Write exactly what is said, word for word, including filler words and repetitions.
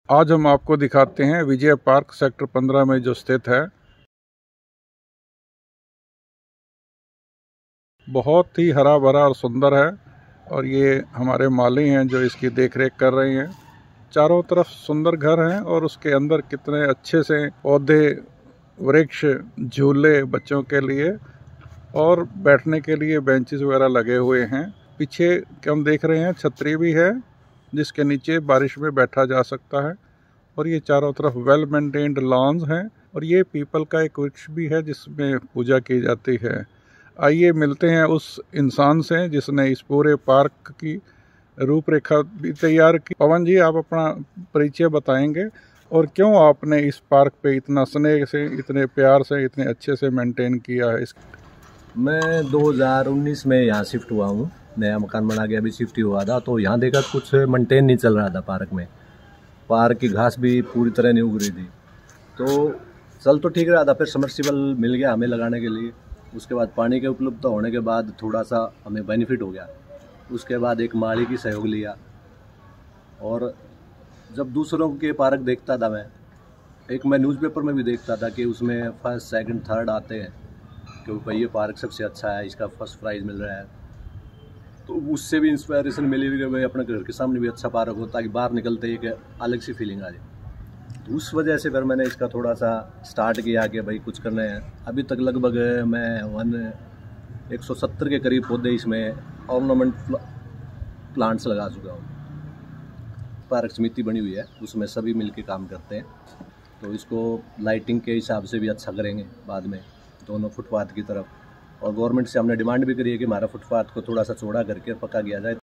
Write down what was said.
आज हम आपको दिखाते हैं विजय पार्क सेक्टर पंद्रह में जो स्थित है। बहुत ही हरा भरा और सुंदर है और ये हमारे माली हैं जो इसकी देखरेख कर रहे हैं। चारों तरफ सुंदर घर हैं और उसके अंदर कितने अच्छे से पौधे, वृक्ष, झूले बच्चों के लिए और बैठने के लिए बेंचेस वगैरह लगे हुए हैं। पीछे हम देख रहे हैं छतरी भी है जिसके नीचे बारिश में बैठा जा सकता है और ये चारों तरफ वेल मेंटेन्ड लॉन्स हैं और ये पीपल का एक वृक्ष भी है जिसमें पूजा की जाती है। आइए मिलते हैं उस इंसान से जिसने इस पूरे पार्क की रूपरेखा भी तैयार की। पवन जी, आप अपना परिचय बताएंगे और क्यों आपने इस पार्क पे इतना स्नेह से, इतने प्यार से, इतने अच्छे से मेंटेन किया है? इस मैं दो हज़ार उन्नीस में यहाँ शिफ्ट हुआ हूँ। नया मकान बना के अभी शिफ्ट ही हुआ था, तो यहाँ देखा कुछ मेंटेन नहीं चल रहा था पार्क में। पार्क की घास भी पूरी तरह नहीं उग रही थी, तो चल तो ठीक रहा था। फिर सबमर्सिबल मिल गया हमें लगाने के लिए। उसके बाद पानी के उपलब्ध होने के बाद थोड़ा सा हमें बेनिफिट हो गया। उसके बाद एक माली की सहयोग लिया और जब दूसरों के पार्क देखता था मैं, एक मैं न्यूज़पेपर में भी देखता था कि उसमें फर्स्ट, सेकंड, थर्ड आते हैं कि भाई ये पार्क सबसे अच्छा है, इसका फर्स्ट प्राइज़ मिल रहा है। तो उससे भी इंस्पायरेशन मिली कि भाई अपने घर के सामने भी अच्छा पार्क हो ताकि बाहर निकलते ही एक अलग सी फीलिंग आ जाए। तो उस वजह से फिर मैंने इसका थोड़ा सा स्टार्ट किया कि भाई कुछ करना है। अभी तक लगभग मैं वन एक सौ सत्तर के करीब पौधे इसमें ऑर्नामेंट प्लांट्स लगा चुका हूँ। पार्क समिति बनी हुई है, उसमें सभी मिलके काम करते हैं। तो इसको लाइटिंग के हिसाब से भी अच्छा करेंगे बाद में दोनों फुटपाथ की तरफ। और गवर्नमेंट से हमने डिमांड भी करी है कि हमारा फुटपाथ को थोड़ा सा चौड़ा करके पक्का किया जाए।